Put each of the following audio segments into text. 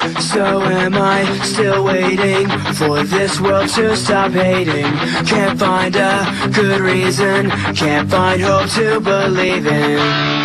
So am I still waiting for this world to stop hating? Can't find a good reason, can't find hope to believe in.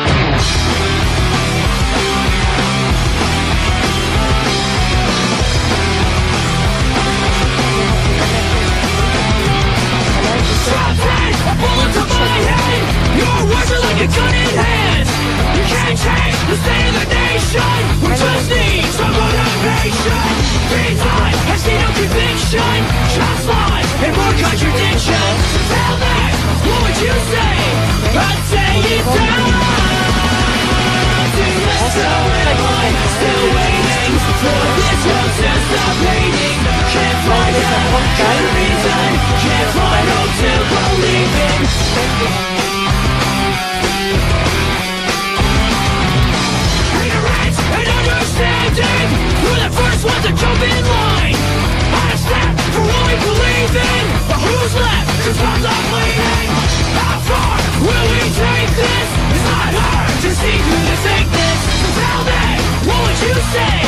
A gun in hand, you can't change the state of the nation. We just need some motivation. Free time, I see no conviction. Just lies and more contradictions. Tell me, what would you say? I'd say it's time. So am I still waiting for this world to stop hating? Can't find a good reason, can't find hope to believe in. We're the first ones to jump in line. On a step for what we believe in. But who's left to stop the bleeding? How far will we take this? It's not hard to see through the sickness. So tell me, what would you say?